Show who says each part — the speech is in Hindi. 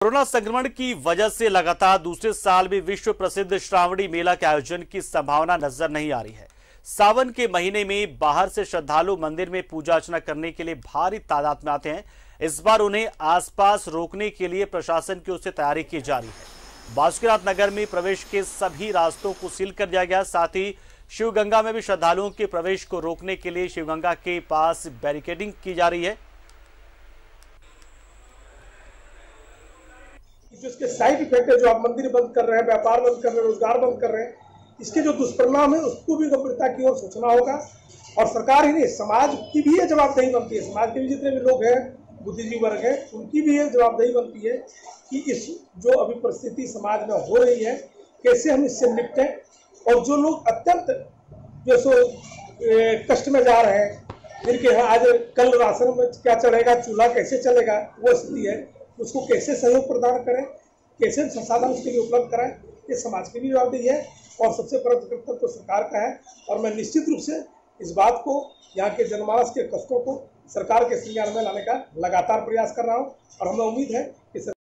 Speaker 1: कोरोना संक्रमण की वजह से लगातार दूसरे साल भी विश्व प्रसिद्ध श्रावणी मेला के आयोजन की संभावना नजर नहीं आ रही है। सावन के महीने में बाहर से श्रद्धालु मंदिर में पूजा अर्चना करने के लिए भारी तादाद में आते हैं। इस बार उन्हें आसपास रोकने के लिए प्रशासन की ओर से तैयारी की जा रही है। बासुकीनाथ नगर में प्रवेश के सभी रास्तों को सील कर दिया गया। साथ ही शिवगंगा में भी श्रद्धालुओं के प्रवेश को रोकने के लिए शिवगंगा के पास बैरिकेडिंग की जा रही है।
Speaker 2: जो इसके साइड इफेक्ट है, जो आप मंदिर बंद कर रहे हैं, व्यापार बंद कर रहे हैं, रोजगार बंद कर रहे हैं, इसके जो दुष्परिणाम है उसको भी गंभीरता की ओर सोचना होगा। और सरकार ही नहीं, समाज की भी ये जवाबदेही बनती है। समाज के भी जितने भी लोग हैं, बुद्धिजीवी वर्ग है, उनकी भी ये जवाबदेही बनती है कि इस जो अभी परिस्थिति समाज में हो रही है, कैसे हम इससे निपटें। और जो लोग अत्यंत जो सो कष्ट में जा रहे हैं, जिनके यहाँ आज कल राशन में क्या चढ़ेगा, चूल्हा कैसे चलेगा, वो स्थिति है, उसको कैसे सहयोग प्रदान करें, कैसे संसाधन उसके लिए उपलब्ध कराएं, ये समाज की भी जवाबदेही है और सबसे बड़ा कर्तव्य तो सरकार का है। और मैं निश्चित रूप से इस बात को, यहाँ के जनमानस के कष्टों को सरकार के संज्ञान में लाने का लगातार प्रयास कर रहा हूँ और हमें उम्मीद है कि